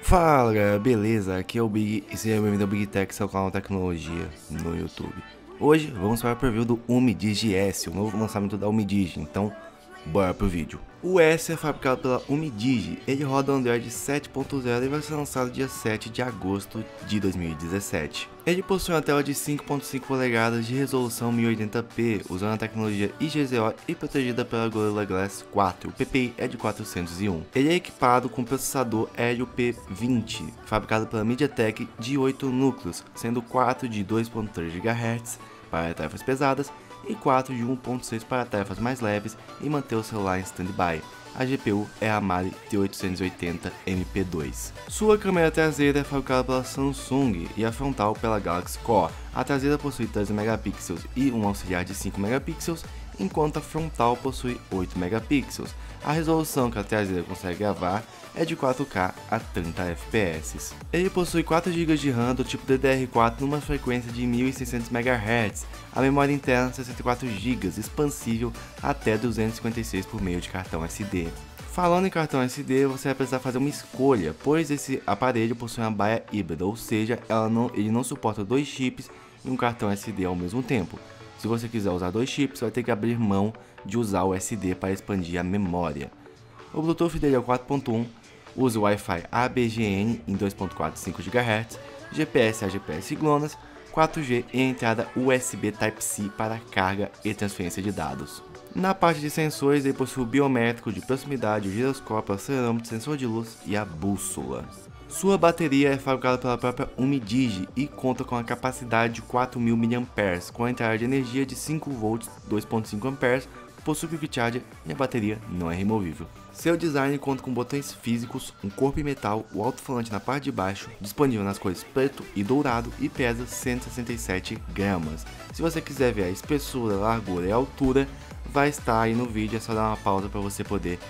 Fala galera, beleza? Aqui é o Big e seja bem-vindo ao Big Tech, seu canal de tecnologia no YouTube. Hoje vamos para o preview do Umidigi S, o novo lançamento da Umidigi, então bora pro vídeo. O S é fabricado pela Umidigi, ele roda no Android 7.0 e vai ser lançado dia 7 de agosto de 2017. Ele possui uma tela de 5.5 polegadas de resolução 1080p, usando a tecnologia IGZO e protegida pela Gorilla Glass 4, o PPI é de 401. Ele é equipado com processador Helio P20, fabricado pela MediaTek de 8 núcleos, sendo 4 de 2.3 GHz para tarefas pesadas e 4 de 1.6 para tarefas mais leves e manter o celular em standby. A GPU é a Mali T880 MP2. Sua câmera traseira é fabricada pela Samsung e a frontal pela Galaxy Core. A traseira possui 13 megapixels e um auxiliar de 5 megapixels, enquanto a frontal possui 8 megapixels. A resolução que a traseira consegue gravar é de 4K a 30 fps. Ele possui 4 GB de RAM do tipo DDR4 numa frequência de 1600 MHz. A memória interna 64 GB, expansível até 256 por meio de cartão SD. Falando em cartão SD, você vai precisar fazer uma escolha, pois esse aparelho possui uma baia híbrida, ou seja, ele não suporta 2 chips e um cartão SD ao mesmo tempo. Se você quiser usar 2 chips, vai ter que abrir mão de usar o SD para expandir a memória. O Bluetooth dele é o 4.1, usa o Wi-Fi ABGN em 2.45 GHz, GPS a GPS GLONASS, 4G e entrada USB Type-C para carga e transferência de dados. Na parte de sensores, ele possui o biométrico de proximidade, o giroscópio, o acelerômetro, sensor de luz e a bússola. Sua bateria é fabricada pela própria Umidigi e conta com a capacidade de 4.000 mAh, com a entrada de energia de 5 V 2.5 A, possui Quick Charger e a bateria não é removível. Seu design conta com botões físicos, um corpo em metal, o alto-falante na parte de baixo, disponível nas cores preto e dourado e pesa 167 gramas. Se você quiser ver a espessura, largura e altura, vai estar aí no vídeo, é só dar uma pausa para você poder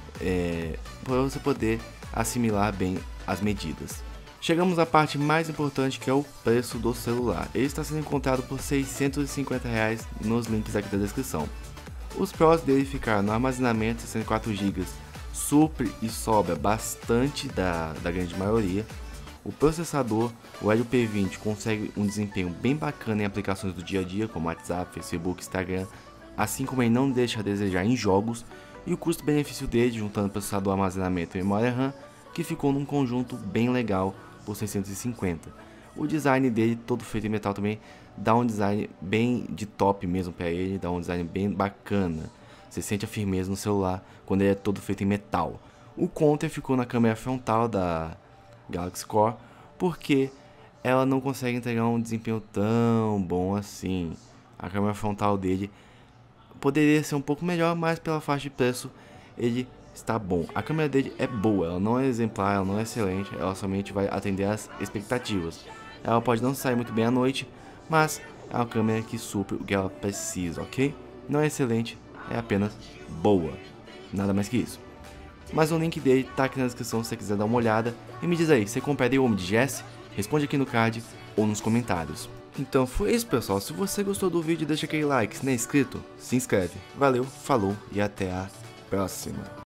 assimilar bem as medidas. Chegamos à parte mais importante, que é o preço do celular. Ele está sendo encontrado por R$ 650 nos links aqui da descrição. Os prós dele ficaram no armazenamento 64 GB, supre e sobra bastante da grande maioria. O processador, o Helio P20, consegue um desempenho bem bacana em aplicações do dia a dia, como WhatsApp, Facebook, Instagram, assim como ele não deixa a desejar em jogos. E o custo-benefício dele, juntando processador, armazenamento e memória RAM, que ficou num conjunto bem legal por 650. O design dele, todo feito em metal também, dá um design bem de top mesmo para ele, dá um design bem bacana. Você sente a firmeza no celular quando ele é todo feito em metal. O contra ficou na câmera frontal da Galaxy Core, porque ela não consegue entregar um desempenho tão bom assim. A câmera frontal dele poderia ser um pouco melhor, mas pela faixa de preço ele está bom. A câmera dele é boa, ela não é exemplar, ela não é excelente, ela somente vai atender às expectativas. Ela pode não sair muito bem à noite, mas é uma câmera que supre o que ela precisa, ok? Não é excelente, é apenas boa, nada mais que isso. Mas o link dele tá aqui na descrição se você quiser dar uma olhada. E me diz aí, você compraria o Umidigi S? Responde aqui no card ou nos comentários. Então foi isso, pessoal, se você gostou do vídeo deixa aquele like, se não é inscrito, se inscreve. Valeu, falou e até a próxima.